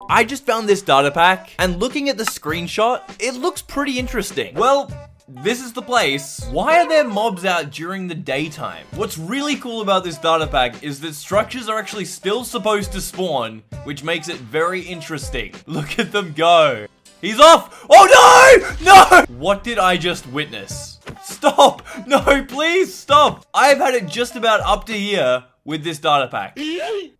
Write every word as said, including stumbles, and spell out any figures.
I just found this data pack, and looking at the screenshot, it looks pretty interesting. Well, this is the place. Why are there mobs out during the daytime? What's really cool about this data pack is that structures are actually still supposed to spawn, which makes it very interesting. Look at them go. He's off! Oh no! No! What did I just witness? Stop! No, please stop! I've had it just about up to here with this data pack.